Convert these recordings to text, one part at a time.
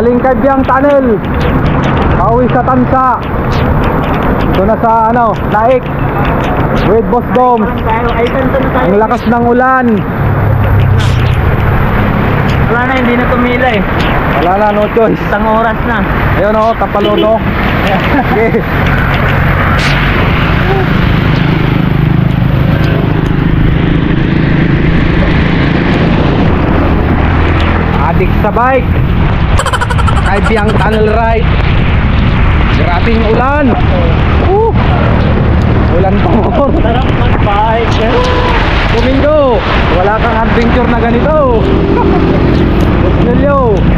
Galing Kabyang Tunnel, pauwi sa Tansa. Ito na sa Naik with Boss Dom. Ang lakas ng ulan. Wala na, hindi na tumila eh. Wala na, no choice. Isang oras na. Ayun o, kapalodo. Okay. Adik sa bike, Kabyang Tunnel ride. Grabing ulan. Ulan pa mo. Sarap mag-bike. Domingo, wala kang adventure na ganito. Busnelyo.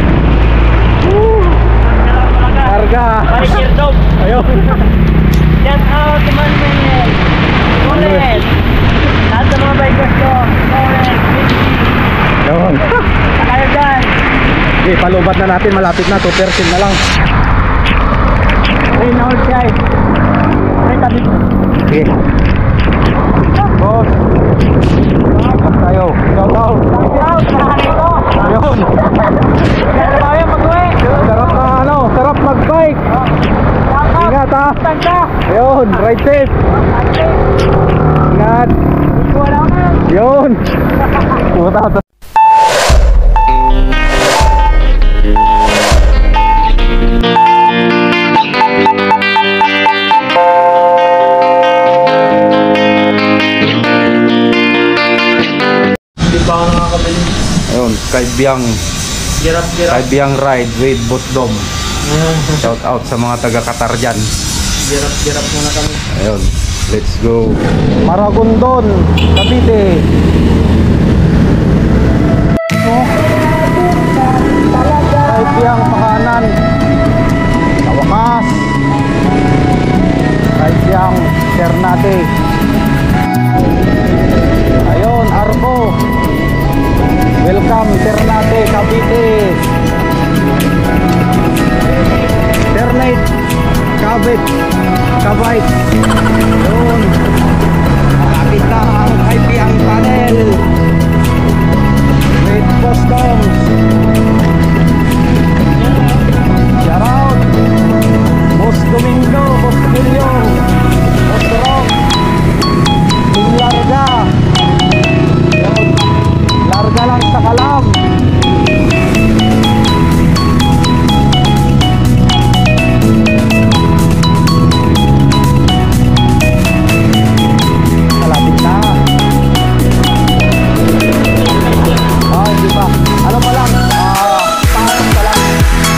Karga. Biker dog. Ayun. Shout out to Manuel. Correct. Lahat sa mga bikers ko. Correct. Ayun. Sakayo dyan. Okay, palubat na natin, malapit na, 2% na lang. Rain all guys. May tabi. Okay. Boss. Boss tayo. Shout out. Ayun. Kaya tayo mag-uwi. Sarap na sarap mag-bike. Ingat ha. Ayun, ride safe. Ingat. Ayun. Puta. Ayun, Kabyang ride with Boss Dom. Shout out sa mga taga Qatar dyan. Girap muna kami. Ayun, let's go. Maragondon, Cavite. Kabyang pakanan. Sa wakas. Kabyang Ternate. Ayun, Arbo. Welcome Ternate, Cavite. Ternate, Cavite. Yun. Malapit na ang Kabyang Tunnel with Boss Doms. Shout out Boss Domingo, Boss Emilio, Boss Rock, Team Larga. Yun. Larga lang sa Kalam. Malapit na. Hindi pa. Ano pa lang? Pasok pa lang.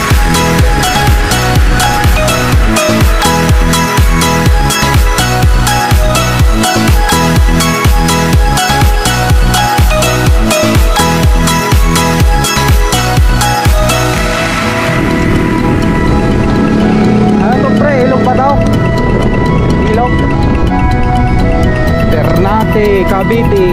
Ternate, Cavite.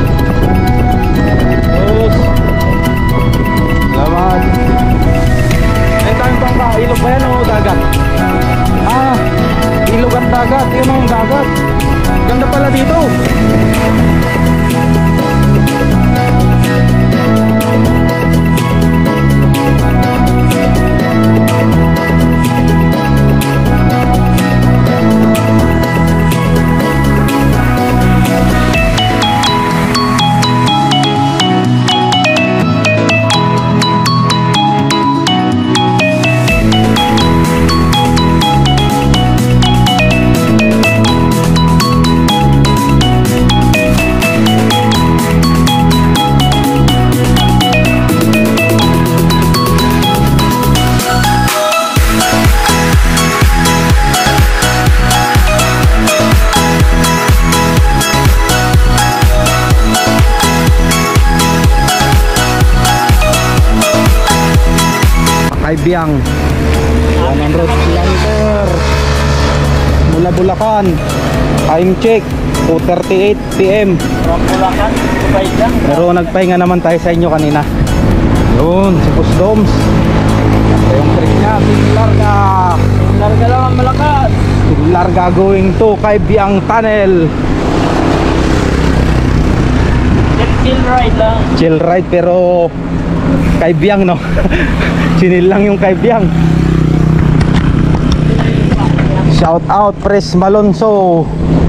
Salamat. Ay tayong bangka, ilog ba yan o dagat? Ilog at dagat, yun ang dagat. Ganda pala dito. Kabyang 100 km mula Bulacan. Time check 2:38 PM. From Bulacan, Dubai lang. Pero nagpahinga naman tayo sa inyo kanina. Yun, si Boss Doms. Ito yung trick niya, Team Larga. Larga lang ang malakas. Team Larga going to Kabyang Tunnel. Chill ride lang. Chill ride pero Kaibiyang, no? Chinil lang yung kaibiyang. Shout out Pres Malonzo.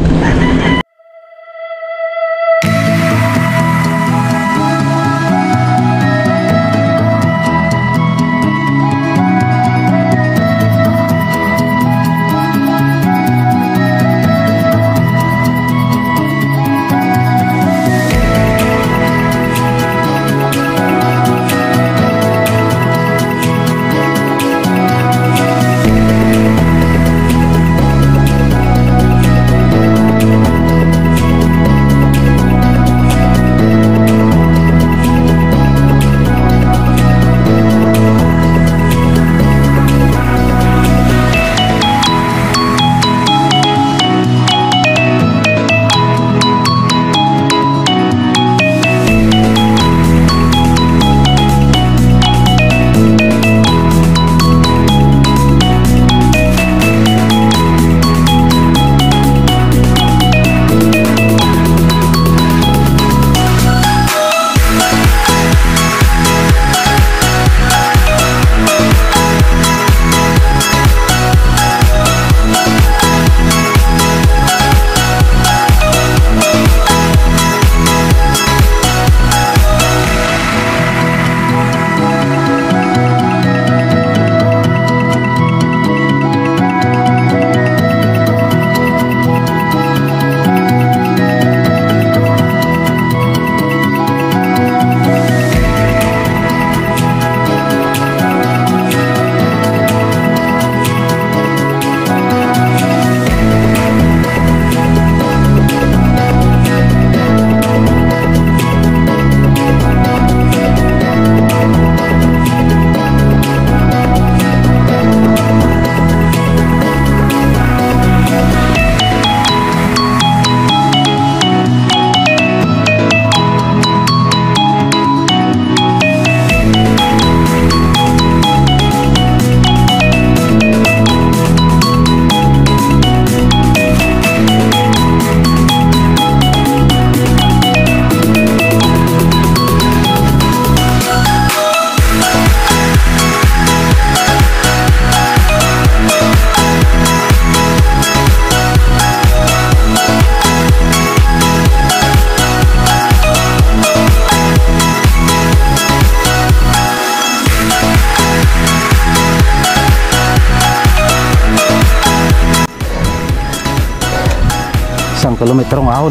Kilometrong ahon,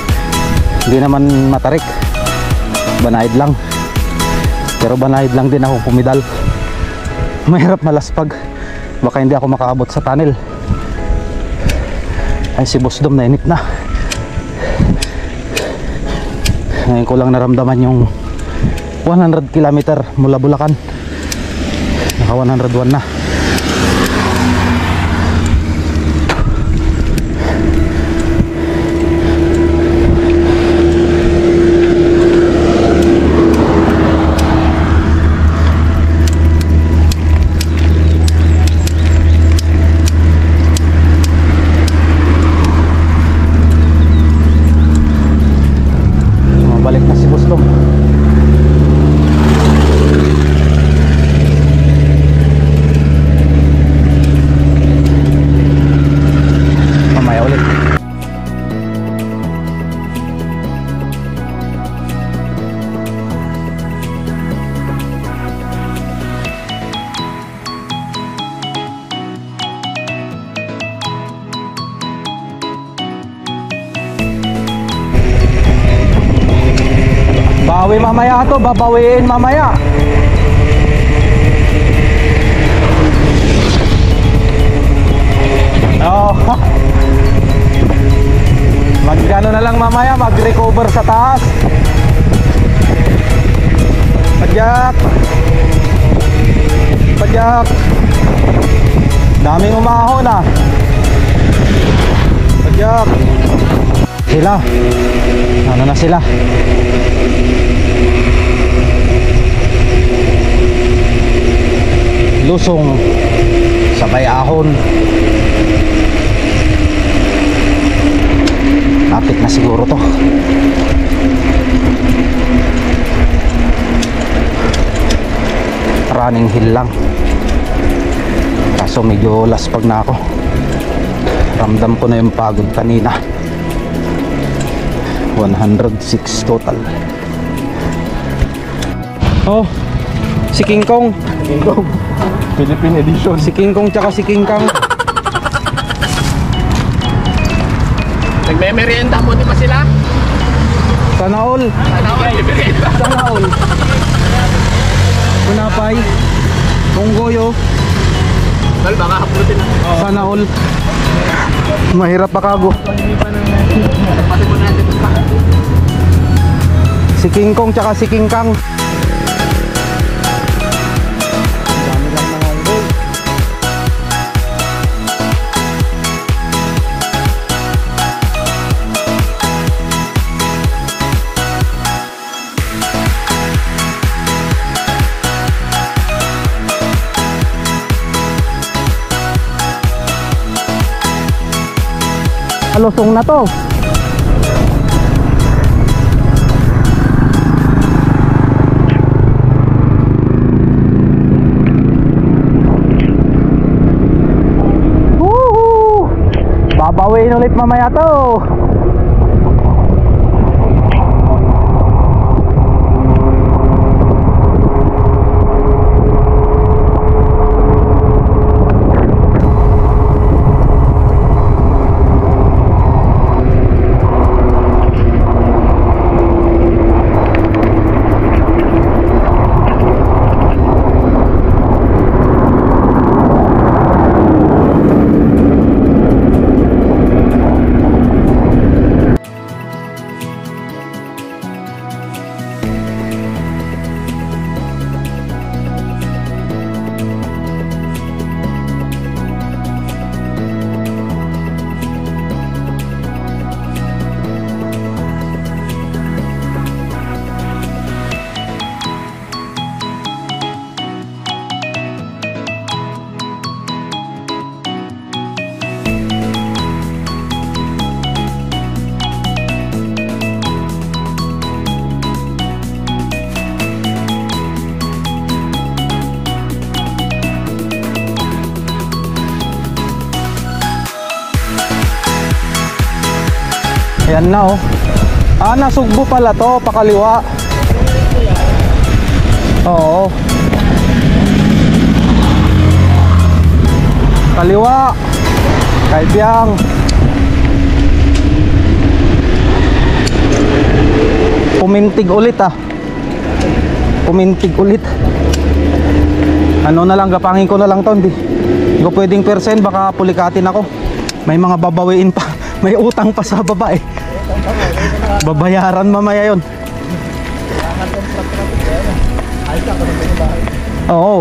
hindi naman matarik, banayad lang, pero banayad lang din ako pumidal. Mahirap malaspag, baka hindi ako makaabot sa tunnel. Ay, si Boss Dom nainip na. Ngayon ko lang naramdaman yung 100 km mula Bulacan. Naka 101 na. Balik na si Boss Dom. Mamaya ulit. Bawi mamaya to, babawiin mamaya. Oh. Magano na lang mamaya, mag-recover sa taas. Pajak. Pajak. Daming umahon ah. Pajak. Sila. Ano na sila? Lusong sabay ahon. Lapit na siguro to. running hill lang, kaso medyo laspag na ako. Ramdam ko na yung pagod kanina. 106 total. Oh, si King Kong. King Kong Philippine edition. Si King Kong tsaka si King Kong. Nagme-merienda mo di ba sila? Sana all. Sana all, merienda. Sana all. Kunapay. Konggoyo. Well, baka haplutin na. Sana all. Mahirap pakago. Pati mo natin ito pa. Si King Kong tsaka si King Kang. Lusong na to. Woohoo! Babawin ulit mamaya to. Ayan na oh. Ah, nasugbo pala to, pakaliwa. Oo. Kaliwa. Kaibiyang. Pumintig ulit ah. Pumintig ulit. Ano na lang, gapangin ko na lang to. Hindi ko pwedeng percent, baka pulikatin ako. May mga babawiin pa. May utang pa sa baba eh. Babayaran mamaya yun. Oo.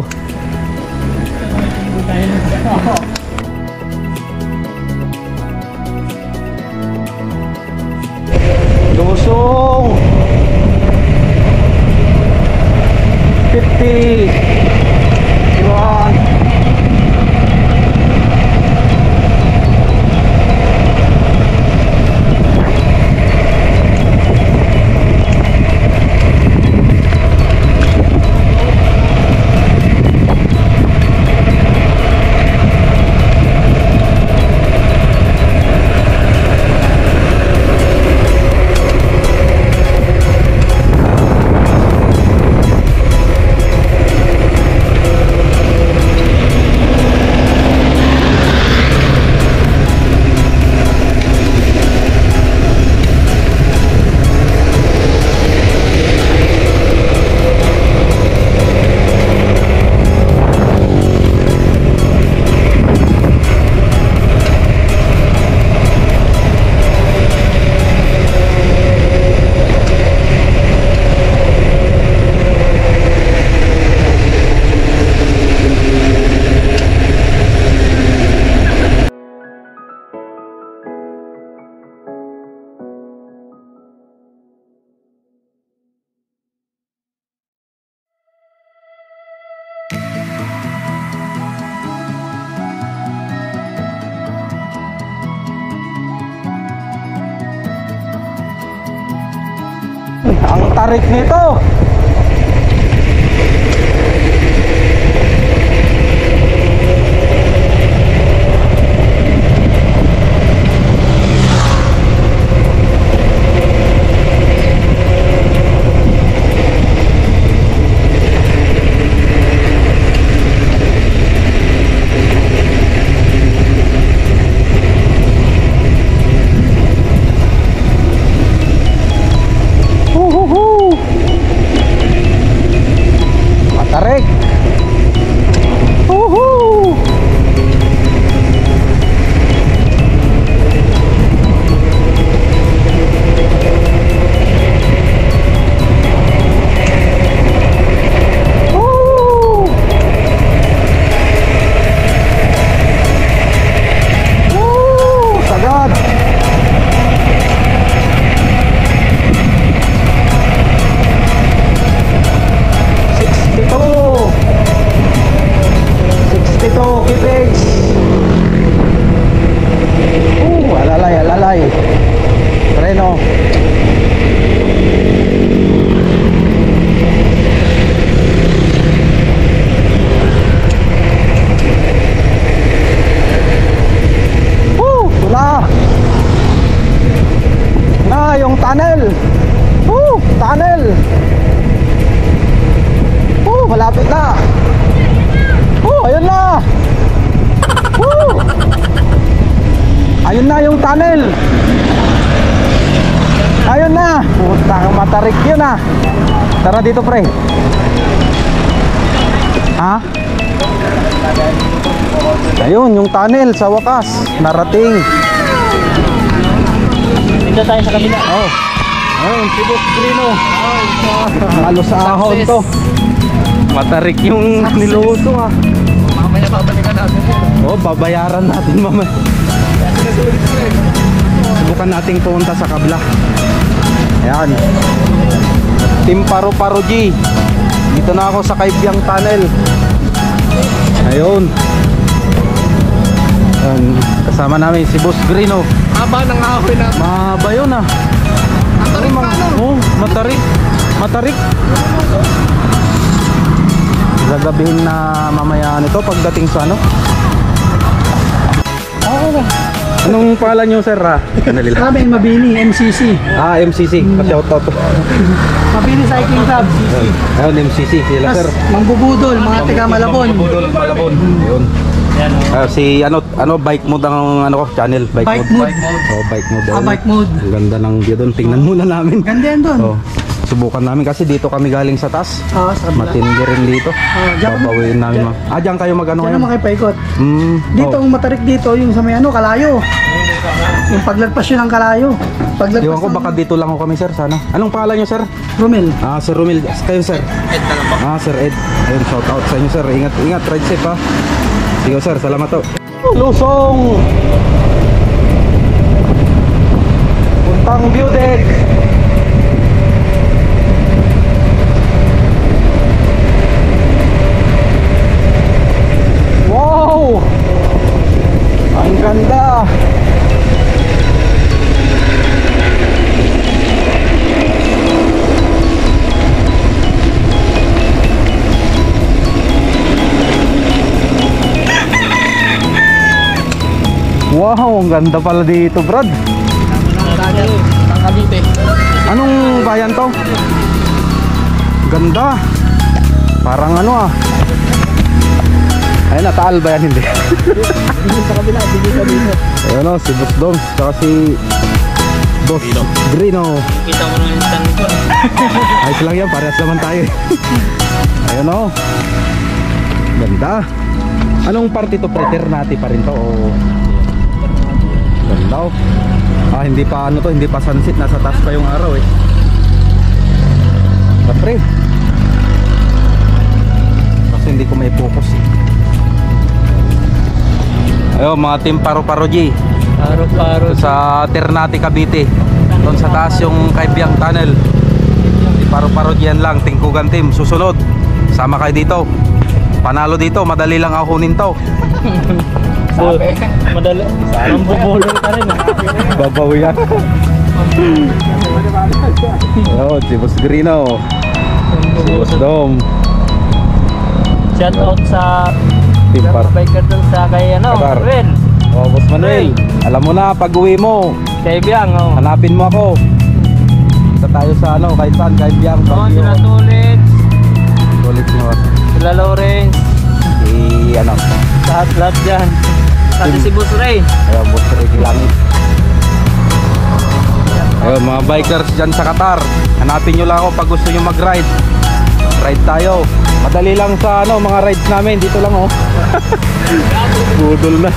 Lusong 50 Ang tarik nito. Ayun na yung tunnel. Ayun na. Putang matarik yun ah. Tara dito pre. Ha? Ayun yung tunnel sa wakas. Narating. Dito tayo sa kabila. Oh. Ayun si Boss Grino. Halos ahon to. Matarik yung niluto ah. Mamaya babalikan natin yun. Oh, babayaran natin mamaya. Subukan nating pumunta sa kabla. Ayan. Team Paro-Paro G. Dito na ako sa Kaibyang Tunnel. Ayun. Ayan. Kasama namin si Boss Grino. Haba ng ahoy na. Mahaba yun ah. Matarik pa no? Oh, matarik. Matarik. Gagabihin na mamaya nito pagdating sa ano. Anong pangalan nyo sir ha? Kanali lang. Kami Mabini, MCC. Ah, MCC. Pa-shout out. Mabini Cycling Club. Ayun, MCC. Sila sir. Mangbubudol, mga taga Malabon. Budol, Malabon. Ayun. Si ano bike mode ang ano ko channel Bike mode. Oh, bike mode. Bike mode. Ang ganda ng view doon. Tingnan muna namin. Ganda yan doon. Oh. Subukan namin kasi dito kami galing sa taas. Oo, sa kabila. Matindi rin dito. diyan kami- Babawiin namin. Diyan kayo magano Diyan ngayon? naman kayo paikot. Dito, oh. ang matarik dito, yung sa may ano, Kalayo. Yung paglagpas yun ng Kalayo. Paglagpas Iwan ko baka dito lang ako kami sir sana. Anong pangalan niyo sir? Romel. Ah, Sir Romil. Kayo sir? Ed na lang po. Ah, Sir Ed. Ayun, shout out sa inyo sir. Ingat, ingat. Ride safe ha. Sige sir, salamat to. Lusong! Puntang view deck. Wow! Ang ganda! Wow, ang ganda pala dito, Brad. Ang Cavite. Anong bayan to? Ganda. Parang ano ah. Ayun na, Taal ba yan? Hindi. Sa kabila, bigay sa dito. Ayun o, si Boss Dom. Saka si Boss Grino. Kita mo nung instant ko. Ayos lang yan, parehas naman tayo. Ayun o. Ganda. Anong party to? Preternati pa rin to o... Ganda o. Ah, hindi pa ano to, hindi pa sunset. Nasa taas pa yung araw eh. Kapre. Kasi hindi ko may focus eh. Ayun, mga team Paro-Paro G. Paro-Paro. Sa Ternate, Cavite. Doon sa taas yung Kaibyang Tunnel. Di Paro-Paro G yan lang. Tingkugan team. Susunod. Sama kayo dito. Panalo dito. Madali lang ahunin to. Sabi. Madali. Mambubulol ka rin ah. Babawi yan. Ayun, si Boss Grino. Si Boss Dom. Shout out sa Team Par. biker dun sa kay ano, Qatar. Manuel. Oh, Boss Manuel. Alam mo na, pag uwi mo, Kaibyang, oh. hanapin mo ako. Kita tayo sa ano, kahit saan, kahit biyang. Oh, sila Tulit, Tulit mo. sila Lawrence, Si ano, lahat dyan. Pati si Boss Ray. ayun, Boss Ricky Langit. Ayun, mga bikers dyan sa Qatar. Hanapin nyo lang ako pag gusto nyo mag-ride. Ride tayo. Madali lang sa ano, mga rides namin. Dito lang oh. Budol na.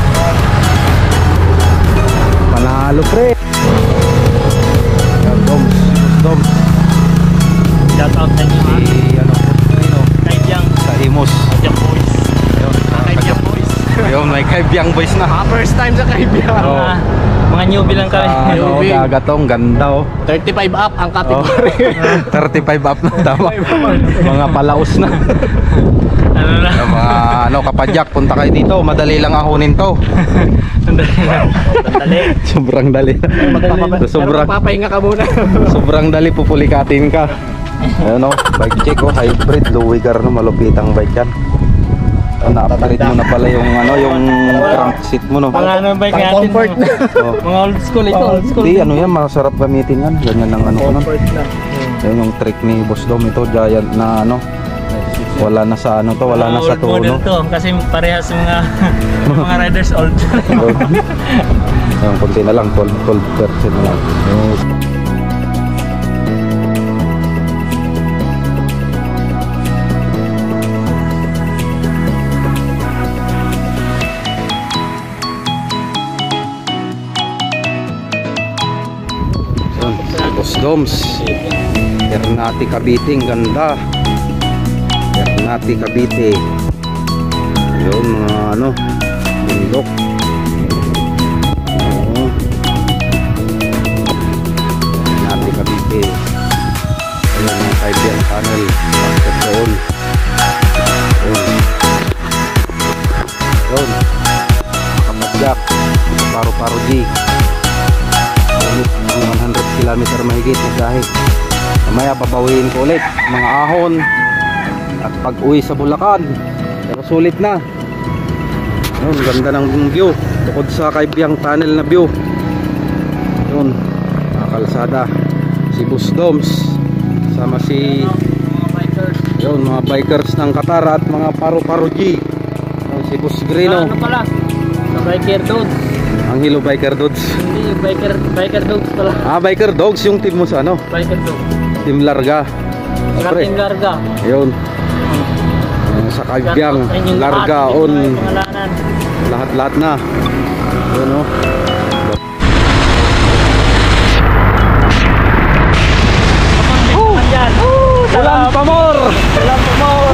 Panalo pre. Ayun, Doms. Doms. Shout out sa inyo, ha. Si ano, Trino. Kaibyang, Sa Imos. Kaibyang boys. Ayun, Kaibyang boys. ayun, may Kaibyang boys na. First time sa Kaibyang. Oo. Mga newbie lang kami. Sa ano, Newbie. gagatong, ganda oh. 35 up ang Oh, category. 35 up na tama. Mga palaos na. Ano na? Yung mga ano, kapadyak, punta kayo dito. Madali lang ahunin to. Sandali. Sobrang dali. Sobrang Papahinga ka muna. sobrang dali pupulikatin ka. Ayun oh, bike check oh, hybrid, Luwigar no, malupitang bike yan. Na-upgrade mo na pala yung ano, yung crank seat mo no. Mga ano bike Pang natin. comfort na. Oh. Mga old school ito, old school. Hindi ano yan, masarap gamitin yan. Ganyan ang ano ko nun. na. Yan yung trick ni Boss Dom, ito giant na ano. Wala na sa ano to, wala na sa Old model tono. to kasi parehas mga mga riders old. Yung konti na lang, 12% na lang. Yung Boss Doms, Ternate Cavite, ang ganda. Ternate Cavite. Yun mga ano, bundok. Oo. Ternate Cavite. Ayun mga kaibigan tunnel. Bakit doon? Yun. Yun. Kamadyak. Paru-paro G. Ang 100 km mahigit na dahil mamaya babawiin ko ulit mga ahon at pag uwi sa Bulacan, pero sulit na. Yun, ganda ng view bukod sa Kaibiyang Tunnel na view. Yun, kalsada si Boss Doms sama si yun, mga bikers ng Qatar at mga paru-paro G. Yun, si Boss Grino. Ano pala? Sa biker dogs. Ang Hilo Biker Dogs. Hindi, biker dogs pala. Biker Dogs yung team mo sa ano? Biker dogs. Team Larga. Martin Larga. Ayun. Sa Kagyang, Larga on. Lahat-lahat na. Ayun o. Ulan pa more! Ulan pa more!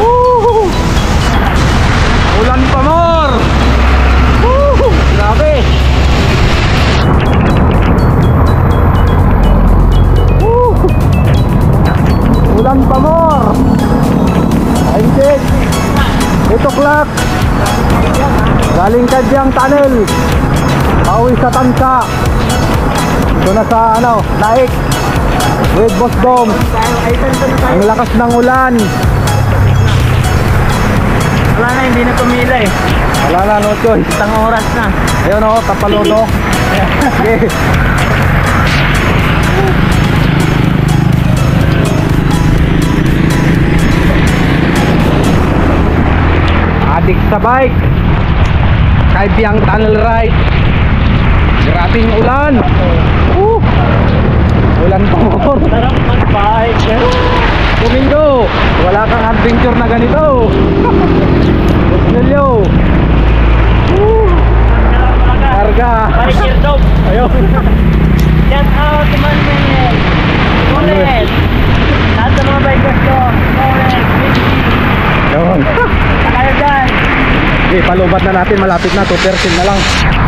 Ulan pa more! Grabe! Ulan pa more! Time check! 8 o'clock! Galing Kadyang Tunnel! Pauwi sa Tansa! Ito na sa ano, Naik! With Boss Dom! Ang lakas ng ulan! Wala na, hindi na pumila eh. Wala na, no choice! Isang oras na. Ayun o, tapaluno! Sige! Adik sa bike, Kaibiyang Tunnel ride. Grabing ulan. Ulan pa more. Sarap mag-bike. Domingo, wala kang adventure na ganito. Busnilyo. Karga. Biker dog. Ayun. Shout out to Manuel. Torres. Lahat ng mga bikers ko. Torres. Ayun. Sakayo dyan. Okay, palubat na natin, malapit na, 2% na lang.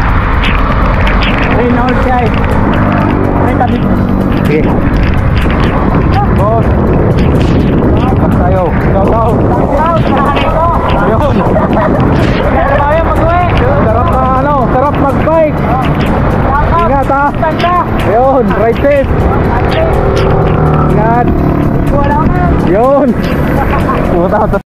Ayun na ulit guys. Ay, tabi ko. Okay. Boss. Back tayo. Shout out. Shout out. Nakahanay ko. Ayun. Kaya tayo mag-uwi. Sarap na ano, sarap mag-bike. Shout out. Ingat ha. Tanda. Ayun, ride safe. Ingat. Wala ka na. Yun. Puta.